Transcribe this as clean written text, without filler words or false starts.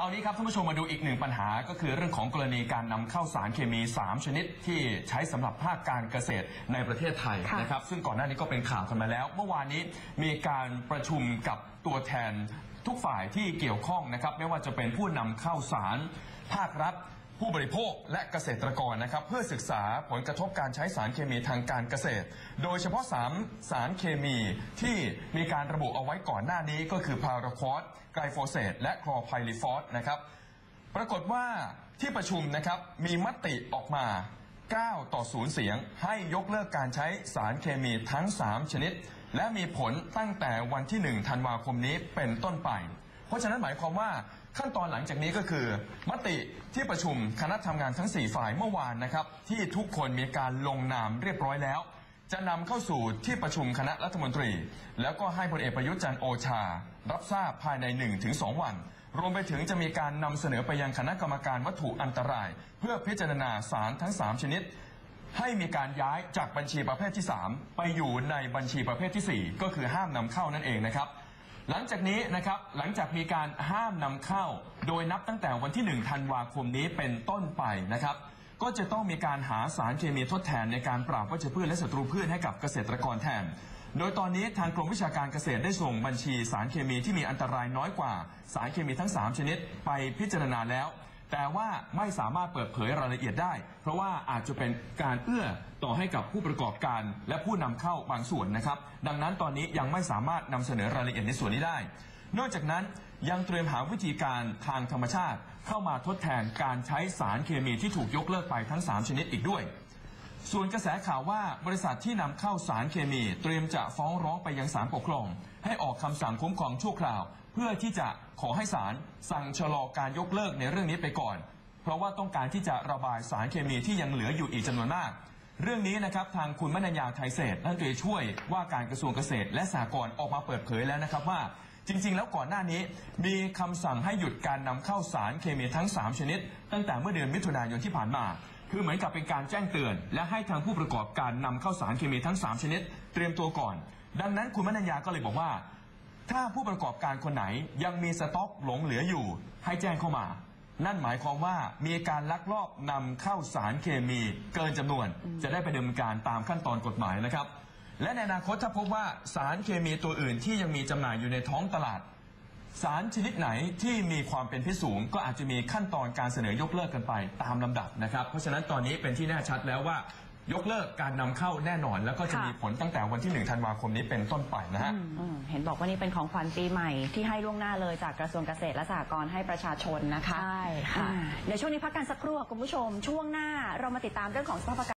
คราวนี้ครับท่านผู้ชมมาดูอีกหนึ่งปัญหาก็คือเรื่องของกรณีการนำเข้าสารเคมี3ชนิดที่ใช้สำหรับภาคการเกษตรในประเทศไทยนะครับซึ่งก่อนหน้านี้ก็เป็นข่าวกันมาแล้วเมื่อวานนี้มีการประชุมกับตัวแทนทุกฝ่ายที่เกี่ยวข้องนะครับไม่ว่าจะเป็นผู้นำเข้าสารภาครัฐผู้บริโภคและเกษตรกรนะครับเพื่อศึกษาผลกระทบการใช้สารเคมีทางการเกษตรโดยเฉพาะสารเคมีที่มีการระบุเอาไว้ก่อนหน้านี้ก็คือพาราควอสไกลโฟเสตและคลอไพลิฟอสนะครับปรากฏว่าที่ประชุมนะครับมีมติออกมา9-0 เสียงให้ยกเลิกการใช้สารเคมีทั้ง3ชนิดและมีผลตั้งแต่วันที่1ธันวาคมนี้เป็นต้นไปเพราะฉะนั้นหมายความว่าขั้นตอนหลังจากนี้ก็คือมติที่ประชุมคณะทำงานทั้ง4ฝ่ายเมื่อวานนะครับที่ทุกคนมีการลงนามเรียบร้อยแล้วจะนำเข้าสู่ที่ประชุมคณะรัฐมนตรีแล้วก็ให้พลเอกประยุทธ์จันทร์โอชารับทราบภายใน 1-2 วันรวมไปถึงจะมีการนำเสนอไปยังคณะกรรมการวัตถุอันตรายเพื่อพิจารณาสารทั้ง3ชนิดให้มีการย้ายจากบัญชีประเภทที่3ไปอยู่ในบัญชีประเภทที่4ก็คือห้ามนำเข้านั่นเองนะครับหลังจากนี้นะครับหลังจากมีการห้ามนำเข้าโดยนับตั้งแต่วันที่1ธันวาคมนี้เป็นต้นไปนะครับก็จะต้องมีการหาสารเคมีทดแทนในการปราบวัชพืชและศัตรูพืชให้กับเกษตรกรแทนโดยตอนนี้ทางกรมวิชาการเกษตรได้ส่งบัญชีสารเคมีที่มีอันตรายน้อยกว่าสารเคมีทั้ง3ชนิดไปพิจารณาแล้วแต่ว่าไม่สามารถเปิดเผยรายละเอียดได้เพราะว่าอาจจะเป็นการเอื้อต่อให้กับผู้ประกอบการและผู้นำเข้าบางส่วนนะครับดังนั้นตอนนี้ยังไม่สามารถนำเสนอรายละเอียดในส่วนนี้ได้นอกจากนั้นยังเตรียมหาวิธีการทางธรรมชาติเข้ามาทดแทนการใช้สารเคมีที่ถูกยกเลิกไปทั้ง3ชนิดอีกด้วยส่วนกระแสข่าวว่าบริษัทที่นำเข้าสารเคมีเตรียมจะฟ้องร้องไปยังศาลปกครองให้ออกคำสั่งคุ้มครองชั่วคราวเพื่อที่จะขอให้ศาลสั่งชะลอการยกเลิกในเรื่องนี้ไปก่อนเพราะว่าต้องการที่จะระบายสารเคมีที่ยังเหลืออยู่อีกจำนวนมากเรื่องนี้นะครับทางคุณมนัญญาไทยเศรษฐ์รัฐมนตรีช่วยว่าการกระทรวงเกษตรและสหกรณ์ออกมาเปิดเผยแล้วนะครับว่าจริงๆแล้วก่อนหน้านี้มีคำสั่งให้หยุดการนำเข้าสารเคมีทั้ง3ชนิดตั้งแต่เมื่อเดือนมิถุนายนที่ผ่านมาคือเหมือนกับเป็นการแจ้งเตือนและให้ทางผู้ประกอบการนำเข้าสารเคมีทั้ง3ชนิดเตรียมตัวก่อนดังนั้นคุณมนัญญาก็เลยบอกว่าถ้าผู้ประกอบการคนไหนยังมีสต็อกหลงเหลืออยู่ให้แจ้งเข้ามานั่นหมายความว่ามีการลักลอบนำเข้าสารเคมีเกินจำนวนจะได้ไปดำเนินการตามขั้นตอนกฎหมายนะครับและในอนาคตถ้าพบว่าสารเคมีตัวอื่นที่ยังมีจำหน่ายอยู่ในท้องตลาดสารชนิดไหนที่มีความเป็นพิษสูงก็อาจจะมีขั้นตอนการเสนอยกเลิกกันไปตามลำดับนะครับเพราะฉะนั้นตอนนี้เป็นที่แน่ชัดแล้วว่ายกเลิกการนำเข้าแน่นอนแล้วก็จะมีผลตั้งแต่วันที่1ธันวาคมนี้เป็นต้นไปนะฮะเห็นบอกว่านี่เป็นของขวัญปีใหม่ที่ให้ล่วงหน้าเลยจากกระทรวงเกษตรและสหกรณ์ให้ประชาชนนะคะใช่ค่ะเดี๋ยวช่วงนี้พักกันสักครู่คุณผู้ชมช่วงหน้าเรามาติดตามเรื่องของสภาพอากาศ